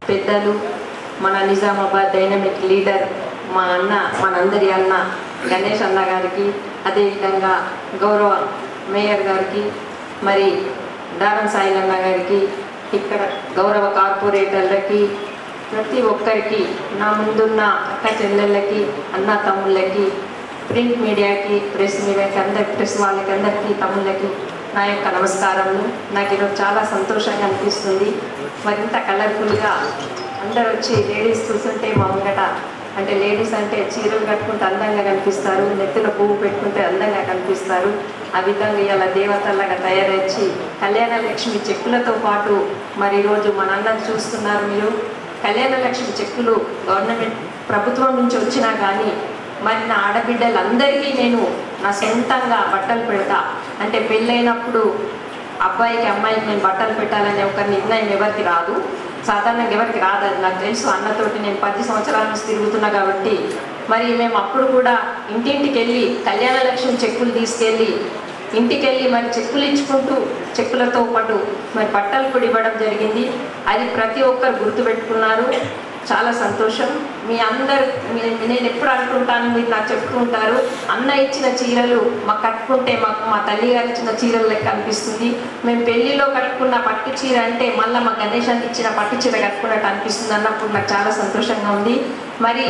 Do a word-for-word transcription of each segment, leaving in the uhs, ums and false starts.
పెద్దలు మన Nizamabad dynamic leader మా అన్న మనందరి అన్న గణేష్ అన్న గారికి, అదేవిధంగా గౌరవ మేయర్ గారికి, మరి దారం సాయిలన్న గారికి, ఇక్కడ గౌరవ కార్పొరేటర్లకి, ప్రతి ఒక్కరికి, నా ముందున్న అక్క చెల్లెళ్ళకి, అన్న తమ్ముళ్ళకి, ప్రింట్ మీడియాకి, ప్రెస్ మీడియాకి, అందరి ప్రెస్ వాళ్ళకి, అందరికీ తమ్ముళ్ళకి నా యొక్క నమస్కారములు. నాకు ఈరోజు చాలా సంతోషంగా అనిపిస్తుంది. మరింత కలర్ఫుల్గా అందరు వచ్చి లేడీస్ చూస్తుంటే మా ముంగట, అంటే లేడీస్ అంటే చీరలు కట్టుకుంటే అందంగా కనిపిస్తారు, నెత్తిలో పువ్వు పెట్టుకుంటే అందంగా కనిపిస్తారు. ఆ విధంగా ఇలా దేవతలాగా తయారయ్యి కళ్యాణ లక్ష్మి చెక్కులతో పాటు మరి ఈరోజు మన అన్నది చూస్తున్నారు మీరు. కళ్యాణ లక్ష్మి చెక్కులు గవర్నమెంట్ ప్రభుత్వం నుంచి వచ్చినా కానీ మరి నా ఆడబిడ్డలందరికీ నేను నా సొంతంగా బట్టలు పెడతా. అంటే పెళ్ళైనప్పుడు అబ్బాయికి అమ్మాయికి నేను బట్టలు పెట్టాలనే ఒక నిర్ణయం ఎవరికి రాదు, సాధారణంగా ఎవరికి రాదు, అది నాకు తెలుసు. అన్నతోటి నేను పది సంవత్సరాల నుంచి తిరుగుతున్నా కాబట్టి మరి మేము అప్పుడు కూడా ఇంటింటికి వెళ్ళి కళ్యాణ లక్ష్మి చెక్కులు తీసుకెళ్ళి ఇంటికి వెళ్ళి మరి చెక్కులు ఇచ్చుకుంటూ చెక్కులతో పాటు మరి బట్టలు కూడా ఇవ్వడం జరిగింది. అది ప్రతి ఒక్కరు గుర్తుపెట్టుకున్నారు. చాలా సంతోషం. మీ అందరు నేను ఎప్పుడు అనుకుంటాను, మీరు నాకు చెప్తూ ఉంటారు, అన్న ఇచ్చిన చీరలు మాకు కట్టుకుంటే మాకు మా తల్లి గారు ఇచ్చిన చీరలు లెక్క అనిపిస్తుంది. మేము పెళ్లిలో కట్టుకున్న పట్టు చీర అంటే మళ్ళీ మా గణేశానికి ఇచ్చిన పట్టు చీర కట్టుకున్నట్టు అనిపిస్తుంది అన్నప్పుడు నాకు చాలా సంతోషంగా ఉంది. మరి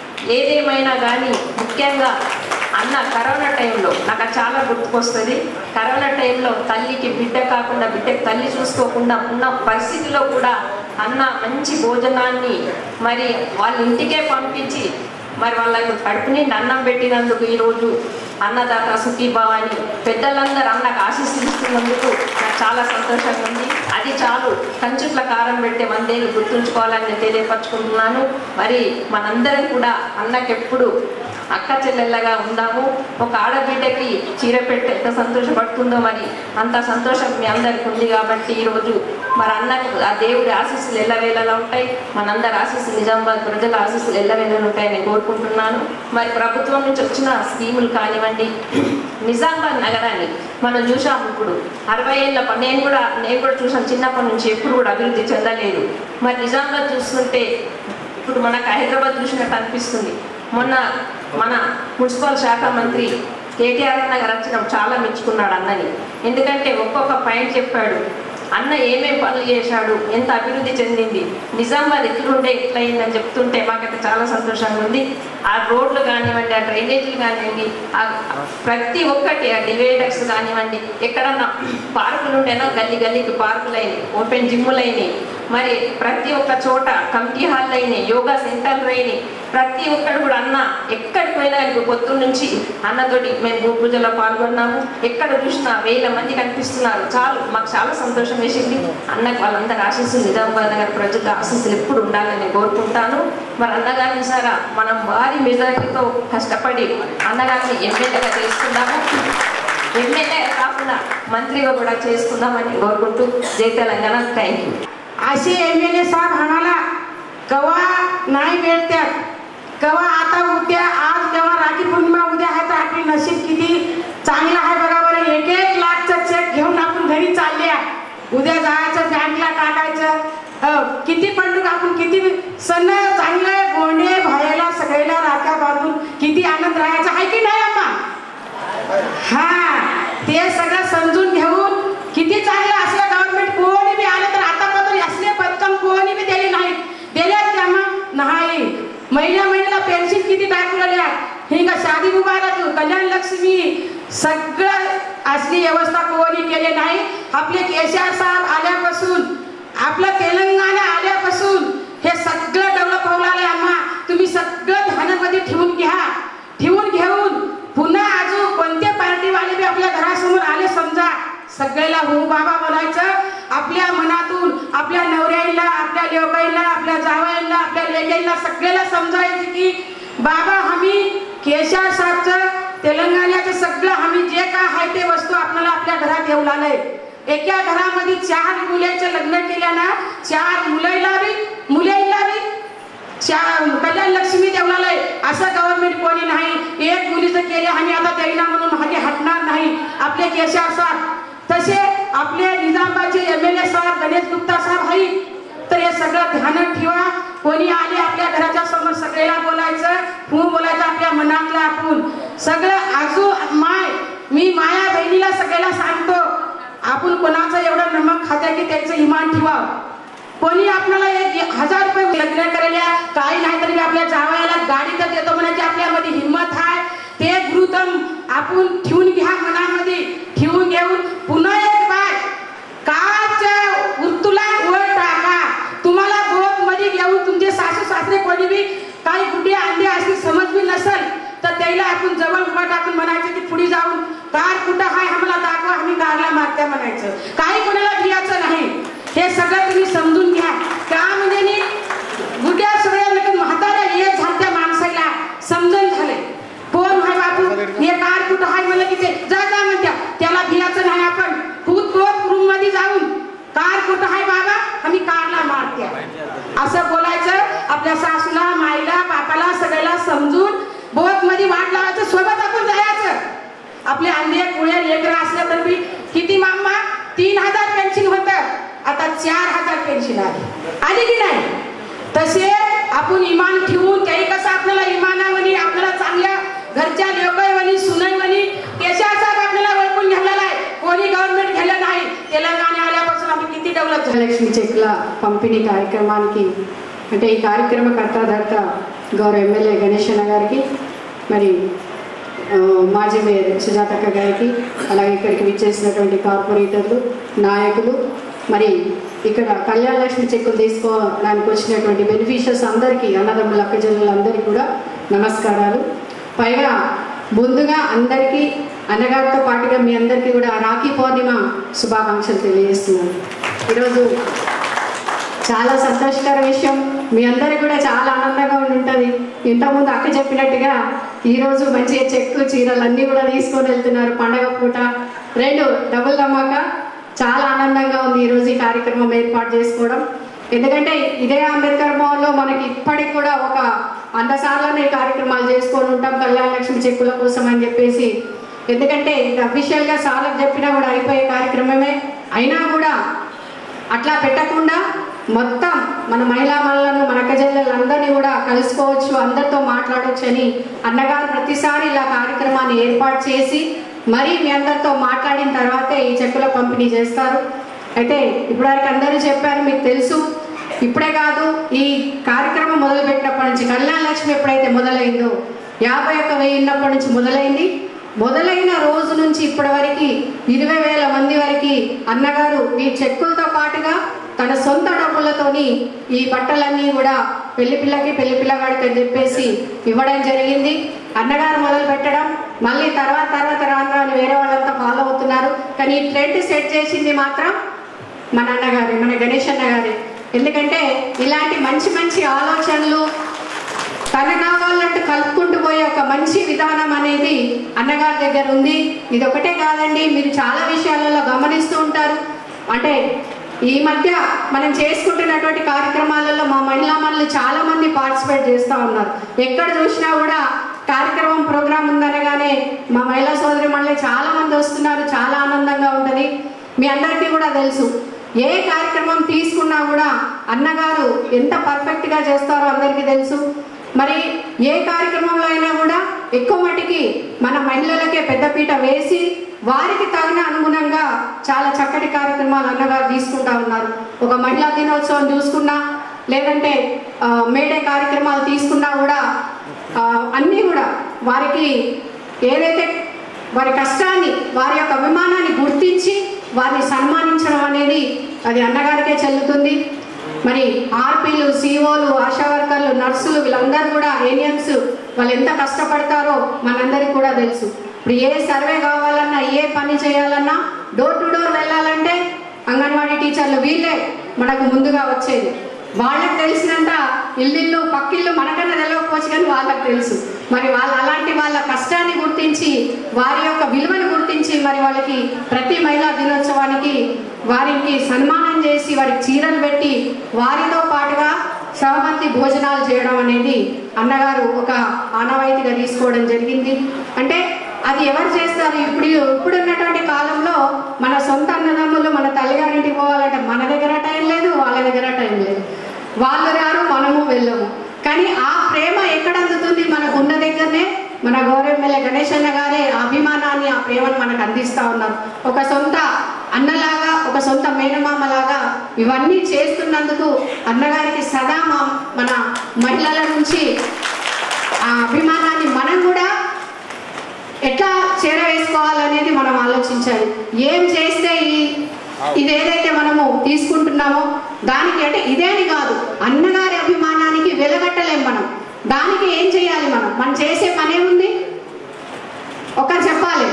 ఏదేమైనా కానీ ముఖ్యంగా అన్న కరోనా టైంలో నాకు చాలా గుర్తుకొస్తుంది. కరోనా టైంలో తల్లికి బిడ్డ కాకుండా బిడ్డకి తల్లి చూసుకోకుండా ఉన్న పరిస్థితిలో కూడా అన్న మంచి భోజనాన్ని మరి వాళ్ళ ఇంటికే పంపించి మరి వాళ్ళకు కడుపు నిండి అన్నం పెట్టినందుకు ఈరోజు అన్నదాత సుఖీభావ అని పెద్దలందరూ అన్నకు ఆశీస్సులుస్తున్నందుకు నాకు చాలా సంతోషంగా ఉంది. అది చాలు, కంచుట్ల కారం పెట్టే వందేళ్ళు గుర్తుంచుకోవాలని నేను తెలియపరచుకుంటున్నాను. మరి మనందరం కూడా అన్నకెప్పుడు అక్క చెల్లెళ్ళగా ఉందాము. ఒక ఆడబిడ్డకి చీర పెట్టి ఎంత సంతోషపడుతుందో మరి అంత సంతోషం మీ అందరికి ఉంది. కాబట్టి ఈరోజు మరి అన్నకు ఆ దేవుడి ఆశీస్సులు ఎల్లవేళలా ఉంటాయి, మనందరి ఆశీస్సులు నిజామాబాద్ ప్రజల ఆశీస్సులు ఎల్లవేళలు ఉంటాయని కోరుకుంటున్నాను. మరి ప్రభుత్వం నుంచి వచ్చిన స్కీములు కానివ్వండి, నిజామాబాద్ నగరాన్ని మనం చూసాము. ఇప్పుడు అరవై ఏళ్ళ నేను కూడా నేను కూడా చూసాను, చిన్నప్పటి నుంచి ఎప్పుడు కూడా అభివృద్ధి చెందలేదు. మరి నిజామాబాద్ చూస్తుంటే ఇప్పుడు మనకు హైదరాబాద్ చూసినట్టు అనిపిస్తుంది. మొన్న మన మున్సిపల్ శాఖ మంత్రి కేటీఆర్ అన్న గారు వచ్చిన చాలా మెచ్చుకున్నాడు అన్నని. ఎందుకంటే ఒక్కొక్క పాయింట్ చెప్పాడు, అన్న ఏమేమి పనులు చేశాడు, ఎంత అభివృద్ధి చెందింది, నిజామాబాద్ ఎట్లుండే ఎట్లయిందని చెప్తుంటే మాకైతే చాలా సంతోషంగా ఉంది. ఆ రోడ్లు కానివ్వండి, ఆ డ్రైనేజీలు కానివ్వండి, ఆ ప్రతి ఒక్కటి, ఆ డివైడర్స్ కానివ్వండి, ఎక్కడన్నా పార్కులు ఉండేనో గల్లీ గల్లీకి పార్కులు అయినాయి, ఓపెన్ జిమ్ములు అయినాయి, మరి ప్రతి ఒక్క చోట కమిటీ హాల్ అయినాయి, యోగా సెంటర్లు అయినాయి. ప్రతి ఒక్కడు కూడా అన్న ఎక్కడికి పోయినా పొద్దున్న నుంచి అన్నతోటి మేము భూ పూజలో పాల్గొన్నాము. ఎక్కడ చూసినా వేల మంది కనిపిస్తున్నారు. చాలు, మాకు చాలా సంతోషం వేసింది. అన్నకు వాళ్ళందరి ఆశీస్సులు, నిజామాబాద్ నగర్ ప్రజల ఆశీస్సులు ఎప్పుడు ఉండాలని కోరుకుంటాను. మరి అన్నగారిని సారా మనం భారీ మెజారిటీతో కష్టపడి అన్నగారిని ఎమ్మెల్యేగా చేసుకున్నాము. ఎమ్మెల్యే కాకుండా మంత్రిగా కూడా చేసుకుందామని కోరుకుంటూ జై తెలంగాణ. Thank you. असे एम एल ए साहेब आम्हाला कवा नाही भेटतात, कवा आता उद्या, आज जेव्हा राखी पौर्णिमा उद्या आहे तर आपली नशीब किती चांगलं आहे बघा बरं. एक एक लाखचा चेक घेऊन आपण घरी चालले आहे. उद्या जायचं बँकला टाकायचं, किती पंडूक आपण किती सण चांगले गोंडे भायला सगळ्याला राख्या बांधून किती आनंद राहायचा आहे की नाही अम्मा? हा, ते सगळं समजून घेऊन किती चांगलं असलं गव्हर्नमेंट कोणी बी आलं तर आतापर्यंत असले पथकम कोणी बी दिले नाहीत. दिल्यात का मग? नाही. महिन्या महिन्याला पेन्शन किती टाकलेल्या, हे का शादी मुबारक, कल्याण लक्ष्मी, सगळं असली व्यवस्था कोणी केली नाही. आपले केसीआर साहेब आल्यापासून, आपलं तेलंगणा आल्यापासून हे सगळं डेव्हलप होऊ लागले. अम्मा तुम्ही सगळं ध्यानामध्ये ठेवून घ्या. ठेवून घेऊन पुन्हा अजून कोणते पार्टीवाले बी आपल्या घरासमोर आले समजा, सगळ्याला हो बाबा बोलायचं. आपल्या मनातून आपल्या नवऱ्याला, आपल्या लेवकाईला, आपल्या जावयाला, आपल्या लेकाईला सगळ्याला समजायचं की बाबा आम्ही केसीआर साहेबचं तेलंगणाचं सगळं आम्ही जे काय आहे ते वस्तू आपल्याला आपल्या घरात येऊ लागलंय. एका घरामध्ये चार मुलांचं लग्न केल्या ना, चार मुलाईला बी मुलाईला बी कल्याण लक्ष्मी देवलालय. असं गव्हर्नमेंट कोणी नाही. एक मुलीचं केले आम्ही आता देईना म्हणून मागे हटणार नाही. आपले केसीआर साहेब, तसे आपले निजामाबादचे एम एल ए साहेब गणेश गुप्ता साहेब आहेत, तर हे सगळं ध्यानात ठेवा. कोणी आले आपल्या घराच्या समोर सगळ्याला बोलायचं, तू बोलायचं आपल्या मनातलं. आपण सगळं आजू माय मी माया बहिणीला सगळ्याला सांगतो, आपण कोणाचं एवढं नमक खात्या की त्याचं इमान ठेवा. कोणी आपल्याला एक हजार रुपये लग्न करायला काही नाही तरी आपल्या जावयाला गाडी तर देतो म्हणायची आपल्यामध्ये हिंमत आहे. ते गुरुतम आपण ठेवून घ्या, मनामध्ये ठेवून घेऊन पुन्हा एक बार काच उर्तुला वर टाका. तुम्हाला बोध मध्ये घेऊन तुमचे सासू सासरे कोणी बी काही गुड्डे अंडे असतील समज बी नसेल तर त्याला आपण जवळ उभा टाकून म्हणायचं की पुढे जाऊन कार कुठं आहे आम्हाला दाखवा, आम्ही कारला मारत्या म्हणायचं. काही कोणाला भियाचं नाही. हे सगळं तुम्ही समजून घ्या. का म्हणजे गुड्या सगळ्या म्हाताऱ्या एक झालत्या माणसाला समजून झाले कोण आहे बापू हे कार कुठं आहे म्हणलं की ते जा जा म्हणत्या, त्याला भियाचं नाही. आपण खूप खूप रूम मध्ये जाऊन कार कुठं आहे बाबा आम्ही कारला मारत्या असं बोलायचं. आपल्या सासूला माईला बापाला सगळ्याला समजून बोध मध्ये वाट लावायचं, सोबत आपण जायचं. आपले अंधे कुळे लेकरं असल्या तर बी किती मामा तीन हजार पेन्शन होत, आता चार हजार पेन्शन आली आली की नाही. तसे आपण इमान ठेवून काही कसं आपल्याला इमानावनी आपल्याला चांगल्या घरच्या लोकांवनी सुनाईवनी केशाचा आपल्याला ओळखून घेतलेला आहे. कोणी गव्हर्नमेंट घ्यायला नाही. तेलंगाणा आल्यापासून आपण किती डेव्हलप झालं. లక్ష్మి చెక్కుల పంపిణీ కార్యక్రమానికి అంటే ఈ కార్యక్రమ కర్తాధర్త గౌరవ ఎమ్మెల్యే గణేష్ అన్న గారికి, మరి మాజీ మేయర్ సుజాతక్క గారికి, అలాగే ఇక్కడికి విచ్చేసినటువంటి కార్పొరేటర్లు నాయకులు, మరి ఇక్కడ కళ్యాణ లక్ష్మి చెక్కులు తీసుకోవడానికి వచ్చినటువంటి బెనిఫిషియర్స్ అందరికీ, అన్నదమ్ముల అక్కజల్లందరికీ కూడా నమస్కారాలు. పైగా ముందుగా అందరికీ అన్నగారితో పాటుగా మీ అందరికీ కూడా రాఖీ పౌర్ణిమ శుభాకాంక్షలు తెలియజేస్తున్నాను. ఈరోజు చాలా సంతోషకర విషయం, మీ అందరికీ కూడా చాలా ఆనందంగా ఉంటుంది. ఇంతకుముందు అక్క చెప్పినట్టుగా ఈరోజు మంచిగా చెక్కు చీరలు అన్నీ కూడా తీసుకొని వెళ్తున్నారు పండగ పూట. రెండు డబుల్ ధమాకా, చాలా ఆనందంగా ఉంది ఈరోజు ఈ కార్యక్రమం ఏర్పాటు చేసుకోవడం. ఎందుకంటే ఇదే అంబేద్కర్ భవన్లో మనకి ఇప్పటికి కూడా ఒక వంద సార్లు ఈ కార్యక్రమాలు చేసుకొని ఉంటాం కళ్యాణ లక్ష్మి చెక్కుల కోసం అని చెప్పేసి. ఎందుకంటే ఇది అఫీషియల్గా సార్లకు చెప్పినా కూడా అయిపోయే కార్యక్రమమే. అయినా కూడా అట్లా పెట్టకుండా మొత్తం మన మహిళా మహిళలను మన అక్కజల్లెలందరినీ కూడా కలుసుకోవచ్చు, అందరితో మాట్లాడవచ్చు అని అన్నగారు ప్రతిసారి ఇలా కార్యక్రమాన్ని ఏర్పాటు చేసి మరి మీ అందరితో మాట్లాడిన తర్వాతే ఈ చెక్కుల పంపిణీ చేస్తారు. అయితే ఇప్పటివరకు అందరూ చెప్పారు, మీకు తెలుసు. ఇప్పుడే కాదు, ఈ కార్యక్రమం మొదలుపెట్టినప్పటి నుంచి కళ్యాణ లక్ష్మి ఎప్పుడైతే మొదలైందో యాభై ఒక్క వెయ్యి ఉన్నప్పటి నుంచి మొదలైంది. మొదలైన రోజు నుంచి ఇప్పటి వరకు ఇరవై వేల మంది వరకు అన్నగారు ఈ చెక్కులతో పాటుగా తన సొంత డబ్బులతోని ఈ బట్టలన్నీ కూడా పెళ్లి పిల్లకి పెళ్లి పిల్లగాడికి అని చెప్పేసి ఇవ్వడం జరిగింది. అన్నగారు మొదలు పెట్టడం, మళ్ళీ తర్వాత తర్వాత రాను రాని వేరే వాళ్ళంతా ఫాలో అవుతున్నారు. కానీ ఈ ట్రెండ్ సెట్ చేసింది మాత్రం మన అన్నగారే, మన గణేష్ అన్న గారే. ఎందుకంటే ఇలాంటి మంచి మంచి ఆలోచనలు తన కావాలంటూ కలుపుకుంటూ పోయే ఒక మంచి విధానం అనేది అన్నగారి దగ్గర ఉంది. ఇది ఒకటే కాదండి, మీరు చాలా విషయాలలో గమనిస్తూ ఉంటారు. అంటే ఈ మధ్య మనం చేసుకుంటున్నటువంటి కార్యక్రమాలలో మా మహిళా మనులు చాలా మంది పార్టిసిపేట్ చేస్తూ ఉన్నారు. ఎక్కడ చూసినా కూడా కార్యక్రమం ప్రోగ్రాం ఉందనగానే మా మహిళా సోదరి మళ్ళీ చాలా మంది వస్తున్నారు. చాలా ఆనందంగా ఉంటుంది. మీ అందరికీ కూడా తెలుసు, ఏ కార్యక్రమం తీసుకున్నా కూడా అన్నగారు ఎంత పర్ఫెక్ట్గా చేస్తారో అందరికీ తెలుసు. మరి ఏ కార్యక్రమంలో అయినా కూడా ఎక్కువ మటుకి మన మహిళలకే పెద్దపీట వేసి వారికి తగిన అనుగుణంగా చాలా చక్కటి కార్యక్రమాలు అన్నగారు తీసుకుంటా ఉన్నారు. ఒక మహిళా దినోత్సవం చూసుకున్నా, లేదంటే మేడే కార్యక్రమాలు తీసుకున్నా కూడా అన్నీ కూడా వారికి ఏదైతే వారి కష్టాన్ని, వారి యొక్క అభిమానాన్ని గుర్తించి వారిని సన్మానించడం అనేది అది అన్నగారికే చెల్లుతుంది. మరి ఆర్పీలు, సిఓలు, ఆశా వర్కర్లు, నర్సులు వీళ్ళందరూ కూడా ఏనియన్స్ వాళ్ళు ఎంత కష్టపడతారో మనందరికీ కూడా తెలుసు. ఇప్పుడు ఏ సర్వే కావాలన్నా, ఏ పని చేయాలన్నా, డోర్ టు డోర్ వెళ్ళాలంటే అంగన్వాడీ టీచర్లు వీళ్ళే మనకు ముందుగా వచ్చేది. వాళ్ళకి తెలిసినంత ఇల్లు పక్కిళ్ళు మనకన్నా తెలియకపోవచ్చు కానీ వాళ్ళకి తెలుసు. మరి వాళ్ళు అలాంటి వాళ్ళ కష్టాన్ని గుర్తించి వారి యొక్క విలువను గుర్తించి మరి వాళ్ళకి ప్రతి మహిళా దినోత్సవానికి వారికి సన్మానం చేసి వారికి చీరలు పెట్టి వారితో పాటుగా సహమంతి భోజనాలు చేయడం అనేది అన్నగారు ఒక ఆనవాయితీగా తీసుకోవడం జరిగింది. అంటే అది ఎవరు చేస్తారు? ఇప్పుడు ఇప్పుడు ఉన్నటువంటి కాలంలో మన సొంత అన్నదమ్ములు మన తల్లిగారింటికి పోవాలంటే మన దగ్గర టైం లేదు, వాళ్ళ దగ్గర టైం లేదు. వాళ్ళు రారు, మనము వెళ్ళము. కానీ ఆ ప్రేమ ఎక్కడ అందుతుంది? మనకు ఉన్న దగ్గరనే. మన గౌరవ ఎమ్మెల్యే గణేష్ అన్న గారే అభిమానాన్ని, ఆ ప్రేమను మనకు అందిస్తూ ఉన్నారు. ఒక సొంత అన్నలాగా, ఒక సొంత మేనమామలాగా ఇవన్నీ చేస్తున్నందుకు అన్నగారికి సదా మన మహిళల నుంచి ఆ అభిమానాన్ని మనం కూడా ఎట్లా చేరవేసుకోవాలనేది మనం ఆలోచించాలి. ఏం చేస్తే ఈ ఇదేదైతే మనము తీసుకుంటున్నామో దానికి అంటే ఇదేని కాదు, అన్నగారి అభిమానానికి వెలగట్టలేం మనం. దానికి ఏం చేయాలి? మనం మనం చేసే పని ఏముంది? ఒక చెప్పాలి.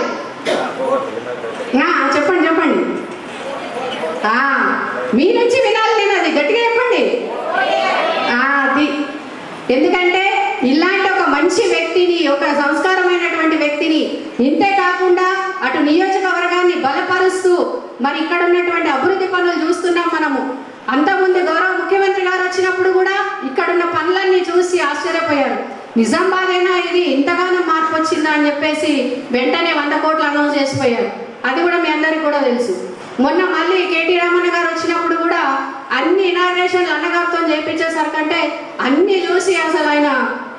చెప్పండి చెప్పండి మీ నుంచి వినాలి నేను, అది గట్టిగా చెప్పండి. అది ఎందుకంటే ఇలాంటి ఒక మంచి వ్యక్తిని, ఒక సంస్కారమైనటువంటి వ్యక్తిని, ఇంతే కాకుండా అటు నియోజకవర్గాన్ని బలపరుస్తూ మరి ఇక్కడ ఉన్నటువంటి అభివృద్ధి పనులు చూస్తున్నాం మనము. అంతకుముందు గౌరవ ముఖ్యమంత్రి గారు వచ్చినప్పుడు కూడా ఇక్కడున్న పనులన్నీ చూసి ఆశ్చర్యపోయారు. నిజామాబాద్ అయినా ఇది ఇంతగానో మార్పు వచ్చిందా అని చెప్పేసి వెంటనే వంద కోట్లు అనౌన్స్ చేసిపోయారు. అది కూడా మీ అందరికీ కూడా తెలుసు. మొన్న మళ్ళీ కేటీ రామన్న గారు వచ్చినప్పుడు కూడా అన్ని ఇనాగ్రేషన్లు అన్నగారితో చేయించేసరికంటే అన్ని చూసి అసలు ఆయన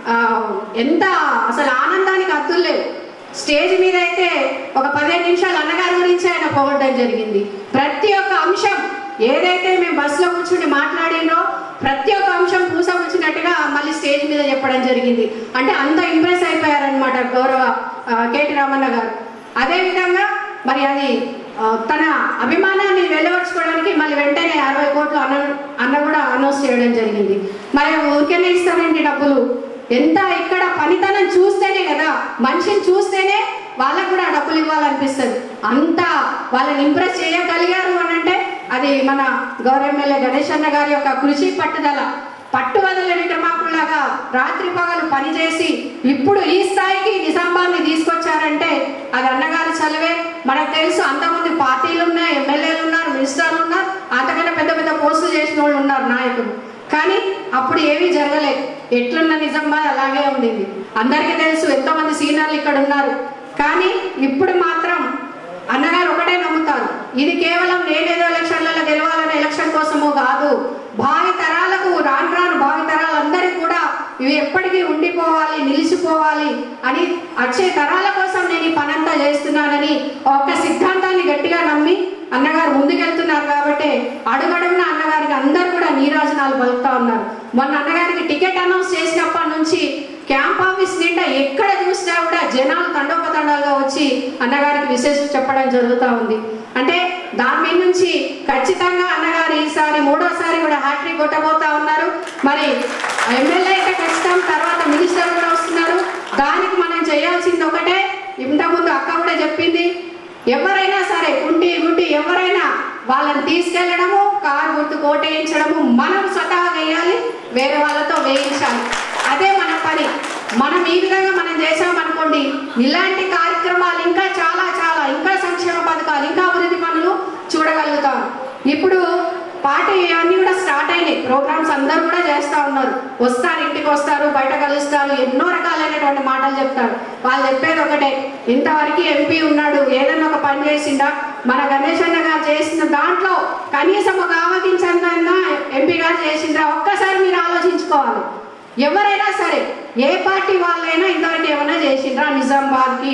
ఎంత అసలు ఆనందానికి అద్దులు లేవు. స్టేజ్ మీద అయితే ఒక పదిహేను నిమిషాలు అన్నగారి గురించి ఆయన పొగడడం జరిగింది. ప్రతి ఒక్క అంశం ఏదైతే మేము బస్సులో కూర్చుని మాట్లాడినో ప్రతి ఒక్క అంశం పూసగుచ్చినట్టుగా మళ్ళీ స్టేజ్ మీద చెప్పడం జరిగింది. అంటే అంత ఇంప్రెస్ అయిపోయారనమాట గౌరవ కేటీ రామన్న గారు. అదేవిధంగా మరి అది తన అభిమానాన్ని వెలువరుచుకోవడానికి మళ్ళీ వెంటనే అరవై కోట్లు అన్న అన్న కూడా అనౌన్స్ చేయడం జరిగింది. మరి ఊరికేనే ఇస్తారండి డబ్బులు? ఎంత ఇక్కడ పనితనం చూస్తేనే కదా, మనిషిని చూస్తేనే వాళ్ళకు కూడా డబ్బులు ఇవ్వాలనిపిస్తుంది. అంతా వాళ్ళని ఇంప్రెస్ చేయగలిగారు అని అంటే అది మన గౌరవ ఎమ్మెల్యే గణేష్ అన్న గారి యొక్క కృషి, పట్టుదల. పట్టువదల విక్రమార్కులాగా రాత్రి పగలు పనిచేసి ఇప్పుడు ఈ స్థాయికి నిజామాబాద్ని తీసుకొచ్చారంటే అది అన్నగారి చదివే. మనకు తెలుసు అంతమంది పార్టీలు ఉన్నాయి, ఎమ్మెల్యేలు ఉన్నారు, మినిస్టర్లు ఉన్నారు, అంతకన్నా పెద్ద పెద్ద పోస్టులు చేసిన వాళ్ళు ఉన్నారు నాయకులు. కానీ అప్పుడు ఏమీ జరగలేదు. ఎట్లున్న నిజామాబాద్ అలాగే ఉండింది. అందరికీ తెలుసు ఎంతోమంది సీనియర్లు ఇక్కడ ఉన్నారు. కానీ ఇప్పుడు మాత్రం అన్నగారు ఒకటే నమ్ముతారు, ఇది కేవలం నేనేదో ఎలక్షన్లలో గెలవాలనే ఎలక్షన్ కోసమో కాదు, భావి తరాలకు రాను రాను భావి తరాలందరికీ కూడా ఇవి ఎప్పటికీ ఉండిపోవాలి, నిలిచిపోవాలి అని వచ్చే తరాల కోసం నేను ఈ పనంతా చేస్తున్నానని ఒక సిద్ధాంతాన్ని గట్టిగా నమ్మి అన్నగారు ముందుకెళ్తున్నారు. కాబట్టి అడుగడుగున అన్నగారికి అందరూ కూడా నీరాజనాలు పలుకుతా ఉన్నారు. మొన్న అన్నగారికి టికెట్ అనౌన్స్ చేసినప్పటి నుంచి క్యాంప్ ఆఫీస్ నిండా ఎక్కడ చూసినా కూడా జనాలు తండోపతండాలుగా వచ్చి అన్నగారికి విశేషం చెప్పడం జరుగుతూ ఉంది. అంటే దాని మీద నుంచి ఖచ్చితంగా అన్నగారు ఈసారి మూడోసారి కూడా హ్యాట్రిక్ కొట్టబోతా ఉన్నారు. మరి ఎమ్మెల్యే అయితే ఖచ్చితం, తర్వాత మినిస్టర్ కూడా వస్తున్నారు. దానికి మనం చేయాల్సింది ఒకటే, ఇంతకుముందు అక్క కూడా చెప్పింది, ఎవరైనా సరే కుంటి గుడ్డి ఎవరైనా వాళ్ళని తీసుకెళ్లడము, కారు గుర్తు కోటేయించడము మనం స్వతహాగా వేయాలి, వేరే వాళ్ళతో వేయించాలి. అదే మన పని. మనం ఈ విధంగా మనం చేసామనుకోండి, ఇలాంటి కార్యక్రమాలు ఇంకా చాలా చాలా ఇంకా సంక్షేమ పథకాలు, ఇంకా అభివృద్ధి పనులు చూడగలుగుతాం. ఇప్పుడు పార్టీ అన్నీ కూడా స్టార్ట్ అయినాయి, ప్రోగ్రామ్స్ అందరూ కూడా చేస్తూ ఉన్నారు. వస్తారు, ఇంటికి వస్తారు, బయట కలుస్తారు, ఎన్నో రకాలైనటువంటి మాటలు చెప్తారు. వాళ్ళు చెప్పేది ఒకటే, ఇంతవరకు ఎంపీ ఉన్నాడు, ఏదన్నా ఒక పని చేసిందా? మన గణేష్ అన్న గారు చేసిన దాంట్లో కనీసం ఒక ఆవగించన్నా ఎంపీ గారు చేసిందా? ఒక్కసారి మీరు ఆలోచించుకోవాలి. ఎవరైనా సరే, ఏ పార్టీ వాళ్ళైనా ఇంతవరకు ఏమైనా చేసిండ్రా నిజామాబాద్కి?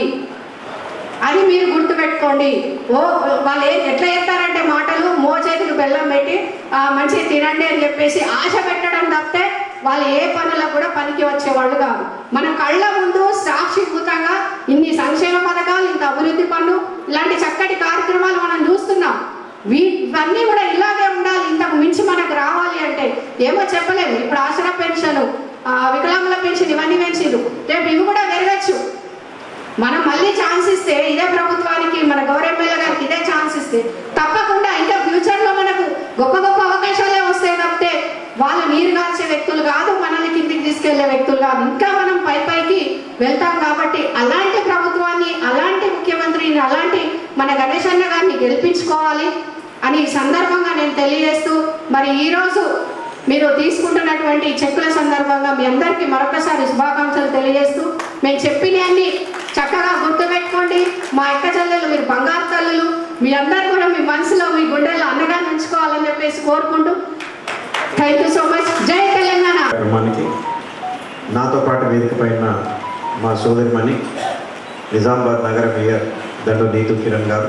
అది మీరు గుర్తుపెట్టుకోండి. ఓ వాళ్ళు ఏ ఎట్లా చెప్తారంటే మాటలు మో చేతికి బెల్లం పెట్టి మంచిగా తినండి అని చెప్పేసి ఆశ పెట్టడం తప్పితే వాళ్ళు ఏ పనులకు కూడా పనికి వచ్చేవాళ్ళు కాదు. మన కళ్ళ ముందు సాక్షిభూతంగా ఇన్ని సంక్షేమ పథకాలు, ఇంత అభివృద్ధి పనులు, ఇలాంటి చక్కటి కార్యక్రమాలు మనం చూస్తున్నాం. ఇవన్నీ కూడా ఇలాగే ఉండాలి, ఇంతకు మించి మనకు రావాలి అంటే ఏమో చెప్పలేము. ఇప్పుడు ఆసరా పెన్షన్, వికలాంగుల పెన్షన్ ఇవన్నీ పెంచారు, రేపు ఇవి కూడా పెరగచ్చు. మనం మళ్ళీ ఛాన్స్ ఇస్తే ఇదే ప్రభుత్వానికి, మన గౌరవ ఎమ్మెల్యే గారికి ఇదే ఛాన్స్ ఇస్తే తప్పకుండా ఇంకా ఫ్యూచర్లో మనకు గొప్ప గొప్ప అవకాశాలే వస్తాయి తప్పితే వాళ్ళు నీరు కాల్చే వ్యక్తులు కాదు, మనల్ని కిందికి తీసుకెళ్లే వ్యక్తులు కాదు. ఇంకా మనం పై పైకి వెళ్తాం. కాబట్టి అలాంటి ప్రభుత్వాన్ని, అలాంటి ముఖ్యమంత్రిని, అలాంటి మన గణేష్ అన్న గారిని గెలిపించుకోవాలి అని ఈ సందర్భంగా నేను తెలియజేస్తూ, మరి ఈరోజు మీరు తీసుకుంటున్నటువంటి చెక్కుల సందర్భంగా మీ అందరికీ మరొకసారి శుభాకాంక్షలు తెలియజేస్తూ, మేము చెప్పినవన్నీ చక్కగా గుర్తుపెట్టుకోండి. మా అక్క చెల్లెలు మీరు బంగారు తల్లులు, మీ అందరు కూడా మీ మనసులో మీ గుండెల్లో అండగా ఉంచుకోవాలని చెప్పేసి కోరుకుంటూ థ్యాంక్ యూ సో మచ్. జై తెలంగాణ. మనకి నాతో పాటు వేదిక పైన మా సోదరిమణి నిజామాబాద్ నగర మేయర్ దండు నీతు కిరణ్ గారు,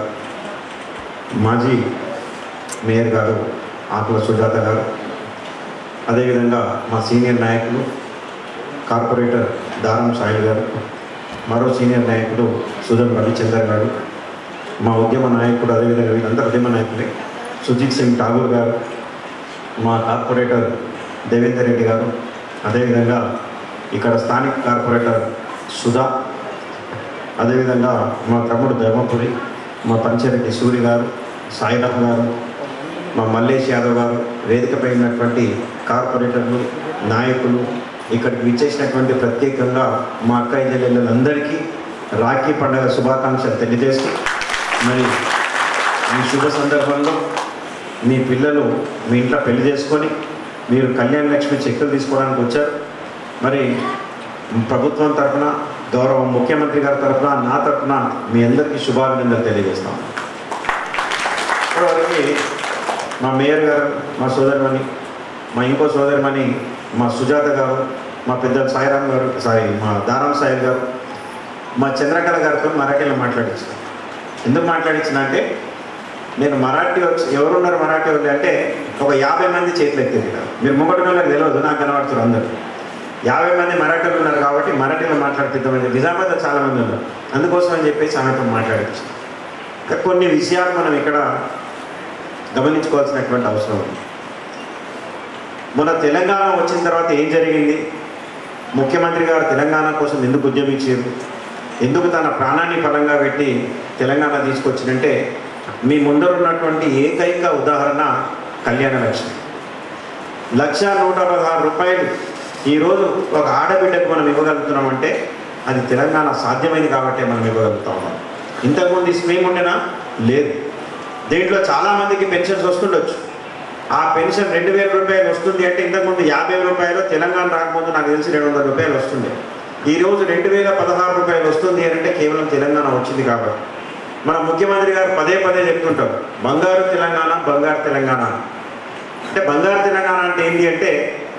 మాజీ మేయర్ గారు ఆకుల సుజాత గారు, అదేవిధంగా మా సీనియర్ నాయకులు కార్పొరేటర్ దారం సాయి గారు, మరో సీనియర్ నాయకుడు సుధన్ రవిచందర్ గారు, మా ఉద్యమ నాయకుడు అదేవిధంగా వీళ్ళందరూ ఉద్యమ నాయకులే సుజిత్ సింగ్ ఠాగూర్ గారు, మా కార్పొరేటర్ దేవేందర్ రెడ్డి గారు, అదేవిధంగా ఇక్కడ స్థానిక కార్పొరేటర్ సుధా, అదేవిధంగా మా తమ్ముడు ధర్మపురి, మా పంచారెడ్డి సూరి గారు, సాయిరామ్ గారు, మా మల్లేష్ యాదవ్ గారు, వేదికపై ఉన్నటువంటి కార్పొరేటర్లు నాయకులు, ఇక్కడికి విచ్చేసినటువంటి ప్రత్యేకంగా మా అక్కయ్య చెల్లెళ్ళందరికీ రాఖీ పండుగ శుభాకాంక్షలు తెలియజేస్తూ, మరి ఈ శుభ సందర్భంలో మీ పిల్లలు మీ ఇంట్లో పెళ్లి చేసుకొని మీరు కళ్యాణ లక్ష్మి చెక్కులు తీసుకోవడానికి వచ్చారు. మరి ప్రభుత్వం తరఫున గౌరవ ముఖ్యమంత్రి గారి తరఫున నా తరఫున మీ అందరికీ శుభాభినందనలు తెలియజేస్తాం. ఇప్పటివరకు మా మేయర్ గారు, మా సోదరిమణి, మా ఇంకో సోదరిమణి మా సుజాత గారు, మా పెద్ద సాయిరామ్ గారు, సాయి మా దారం సాయి గారు, మా చంద్రకళ గారితో మరాఠీలో మాట్లాడించాను. ఎందుకు మాట్లాడించిన అంటే నేను మరాఠీ వచ్చి ఎవరున్నారు మరాఠీ వాళ్ళు అంటే ఒక యాభై మంది చేతులు ఎత్తేది కదా, మీరు ముంగటి వాళ్ళకి తెలియదు, నాకు కనబడుతున్నారు అందరూ. యాభై మంది మరాఠీలు ఉన్నారు కాబట్టి మరాఠీలో మాట్లాడిద్దామని, నిజామాబాద్లో చాలామంది ఉన్నారు, అందుకోసం అని చెప్పేసి ఆమెతో మాట్లాడచ్చు. కొన్ని విషయాలు మనం ఇక్కడ గమనించుకోవాల్సినటువంటి అవసరం ఉంది. మన తెలంగాణ వచ్చిన తర్వాత ఏం జరిగింది, ముఖ్యమంత్రి గారు తెలంగాణ కోసం ఎందుకు ఉద్యమించారు, ఎందుకు తన ప్రాణాన్ని పరంగా పెట్టి తెలంగాణ తీసుకొచ్చిందంటే మీ ముందర ఉన్నటువంటి ఏకైక ఉదాహరణ కళ్యాణ లక్ష్మి. లక్ష నూట పదహారు రూపాయలు ఈరోజు ఒక ఆడబిడ్డకు మనం ఇవ్వగలుగుతున్నామంటే అది తెలంగాణ సాధ్యమైంది కాబట్టి మనం ఇవ్వగలుగుతా ఉన్నాం. ఇంతకుముందు ఈ స్కీమ్ ఉండేనా? లేదు. దీంట్లో చాలామందికి పెన్షన్స్ వస్తుండొచ్చు. ఆ పెన్షన్ రెండు వేల రూపాయలు వస్తుంది అంటే ఇంతకుముందు యాభై రూపాయలు, తెలంగాణ రాకముందు నాకు తెలిసి రెండు వందల రూపాయలు వస్తుండే. ఈరోజు రెండు వేల పదహారు రూపాయలు వస్తుంది అంటే కేవలం తెలంగాణ వచ్చింది కాబట్టి. మన ముఖ్యమంత్రి గారు పదే పదే చెప్తుంటారు బంగారు తెలంగాణ, బంగారు తెలంగాణ. అంటే బంగారు తెలంగాణ అంటే ఏంటి అంటే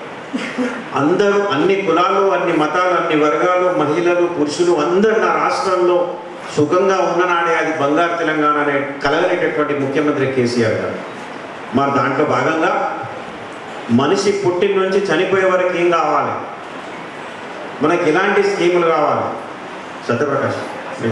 అందరూ, అన్ని కులాలు, అన్ని మతాలు, అన్ని వర్గాలు, మహిళలు, పురుషులు అందరూ నా రాష్ట్రంలో సుఖంగా ఉన్ననాడే అది బంగారు తెలంగాణ అనే కలగనేటటువంటి ముఖ్యమంత్రి కేసీఆర్ గారు. మరి దాంట్లో భాగంగా మనిషి పుట్టిన నుంచి చనిపోయే వరకు ఏం కావాలి, మనకి ఎలాంటి స్కీములు కావాలి, సత్యప్రకాష్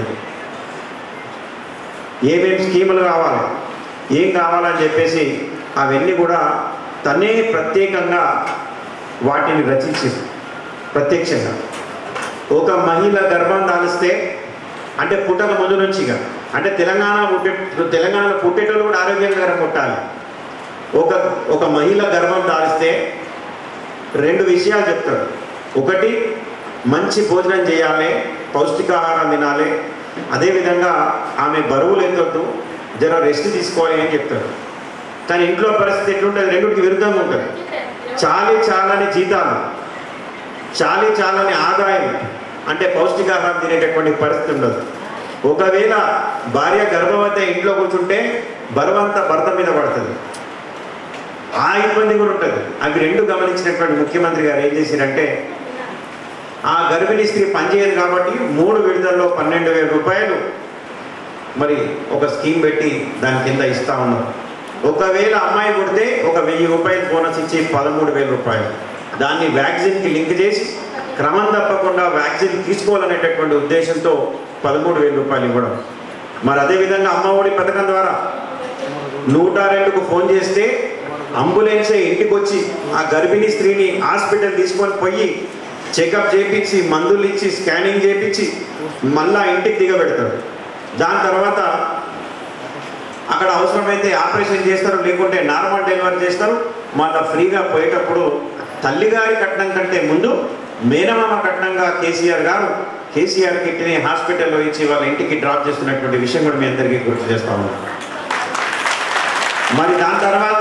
ఏమేమి స్కీములు కావాలి, ఏం కావాలని చెప్పేసి అవన్నీ కూడా తనే ప్రత్యేకంగా వాటిని రచించింది. ప్రత్యక్షంగా ఒక మహిళ గర్భం దాలిస్తే అంటే పుట్టక ముందు నుంచిగా, అంటే తెలంగాణ పుట్టే తెలంగాణలో పుట్టేటోళ్ళు కూడా ఆరోగ్యంగా పుట్టాలి. ఒక ఒక మహిళ గర్భం దాలిస్తే రెండు విషయాలు చెప్తాడు. ఒకటి, మంచి భోజనం చేయాలి, పౌష్టికాహారం తినాలి, అదేవిధంగా ఆమె బరువులు ఎత్తొద్దు, జర రెస్ట్ తీసుకోవాలి అని చెప్తాడు. కానీ ఇంట్లో పరిస్థితి ఎట్లుంటుంది, రెండుకి విరుద్ధంగా ఉంటుంది. చాలి చాలని జీతాలు, చాలి చాలని ఆదాయం, అంటే పౌష్టికాహారం తినేటటువంటి పరిస్థితి ఉండదు. ఒకవేళ భార్య గర్భవతి ఇంట్లో కూర్చుంటే బరువంతా భర్త మీద పడుతుంది, ఆ ఇబ్బంది కూడా ఉంటుంది. అవి రెండు గమనించినటువంటి ముఖ్యమంత్రి గారు ఏం చేశారంటే ఆ గర్భిణీ స్త్రీ పనిచేయదు కాబట్టి మూడు విడతల్లో పన్నెండు వేల రూపాయలు మరి ఒక స్కీమ్ పెట్టి దాని కింద ఇస్తా ఉన్నారు. ఒకవేళ అమ్మాయి పుడితే ఒక వెయ్యి రూపాయలు బోనస్ ఇచ్చి పదమూడు వేల రూపాయలు, దాన్ని వ్యాక్సిన్కి లింక్ చేసి క్రమం తప్పకుండా వ్యాక్సిన్ తీసుకోవాలనేటటువంటి ఉద్దేశంతో పదమూడు వేల రూపాయలు ఇవ్వడం. మరి అదేవిధంగా అమ్మ ఒడి పథకం ద్వారా నూట రెండుకు ఫోన్ చేస్తే అంబులెన్సే ఇంటికి వచ్చి ఆ గర్భిణీ స్త్రీని హాస్పిటల్ తీసుకొని పోయి చెకప్ చేయించి మందులు ఇచ్చి స్కానింగ్ చేయించి మళ్ళా ఇంటికి దిగబెడతారు. దాని తర్వాత అక్కడ అవసరమైతే ఆపరేషన్ చేస్తారు, లేకుంటే నార్మల్ డెలివరీ చేస్తారు. మళ్ళీ ఫ్రీగా పోయేటప్పుడు తల్లిగారి కట్నం కంటే ముందు మేనమామ కట్నంగా కేసీఆర్ గారు కేసీఆర్ కిట్ని హాస్పిటల్లో ఇచ్చి వాళ్ళ ఇంటికి డ్రాప్ చేస్తున్నటువంటి విషయం కూడా మీ అందరికీ గుర్తు చేస్తా ఉన్నాం. మరి దాని తర్వాత